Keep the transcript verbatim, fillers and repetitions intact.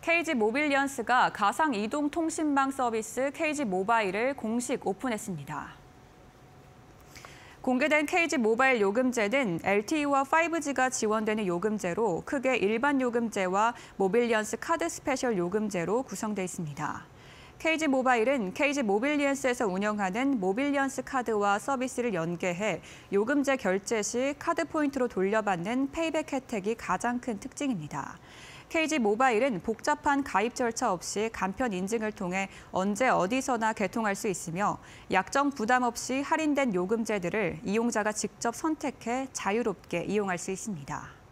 케이지모빌리언스가 가상 이동 통신망 서비스 케이지모바일을 공식 오픈했습니다. 공개된 케이지모바일 요금제는 엘티이와 파이브지가 지원되는 요금제로 크게 일반 요금제와 모빌리언스 카드 스페셜 요금제로 구성돼 있습니다. 케이지모바일은 케이지모빌리언스에서 운영하는 모빌리언스 카드와 서비스를 연계해 요금제 결제 시 카드 포인트로 돌려받는 페이백 혜택이 가장 큰 특징입니다. 케이지모바일은 복잡한 가입 절차 없이 간편 인증을 통해 언제 어디서나 개통할 수 있으며 약정 부담 없이 할인된 요금제들을 이용자가 직접 선택해 자유롭게 이용할 수 있습니다.